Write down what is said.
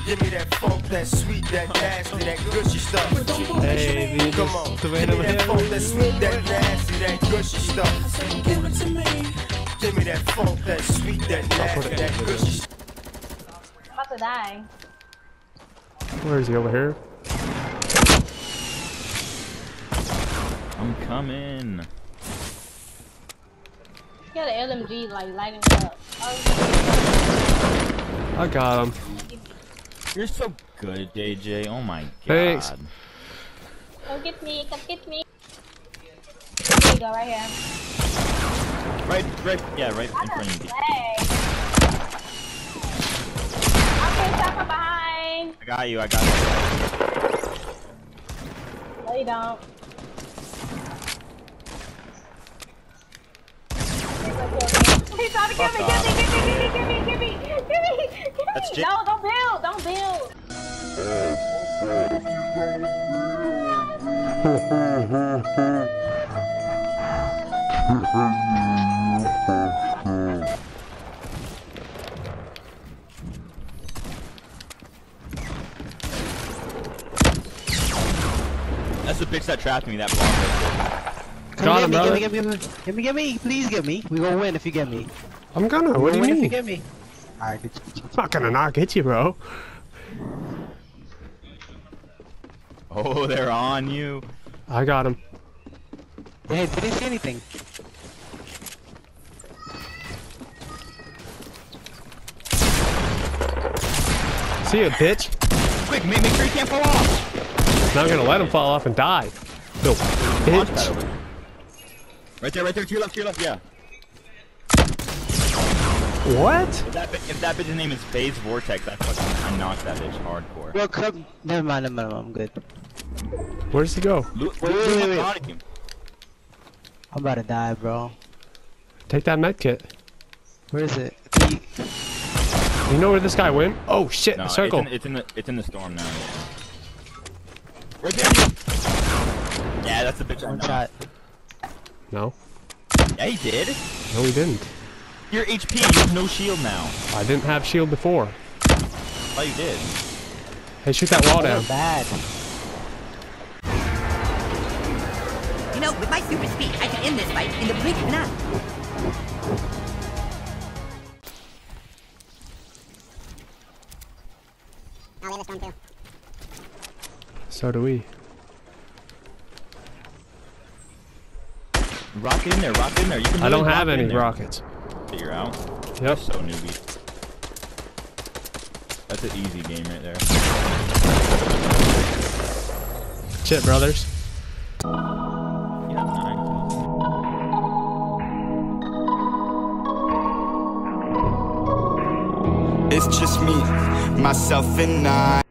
Give me that funk, that sweet, that nasty, that gushy stuff. Hey, come on. Give me that funk, that sweet, that nasty, that gushy stuff. Give it to me. Give me that funk, that sweet, that nasty, that gushy stuff. I'm about to die. Where is he? Over here? I'm coming. He got an LMG like lighting up. I got him. You're so good, JJ. Oh my god. Thanks. Come get me, come get me. There you go, right here. Right in front of you. Okay, stop from behind. I got you. No, you don't. He's trying to kill me, give me. That's No, don't build. That's the bitch that trapped me, that blonde bitch. Got him, brother. Get me, please get me. We gonna win if you get me. I'm gonna. What do you If you mean? get me. Alright, good. I'm not gonna not get you, bro. Oh, they're on you. I got him. Hey, didn't see anything. See ya, bitch. Quick, make sure you can't fall off. Now I'm gonna let him fall off and die. No, bitch. Right there, to your left, yeah. What? If that bitch's name is Phase Vortex, I knocked that bitch hardcore. Bro, come. Never mind, I'm good. Where does he go? Wait. I'm about to die, bro. Take that med kit. Where is it? You know where this guy went? Oh shit! No, the circle. it's in the storm now. Right there. Yeah, that's the bitch. One shot. No. Yeah, he did. No, he didn't. Your HP, you have no shield now. I didn't have shield before. Oh, you did. Hey, shoot that wall down. Bad. You know, with my super speed, I can end this fight in the blink of an eye. Oh, we have a storm too. So do we. Rock in there. You can really I don't have rock in any there. rockets. Figure out. Yep. So newbie. That's an easy game right there. Shit, brothers. Yeah, 9 kills. It's just me, myself and I.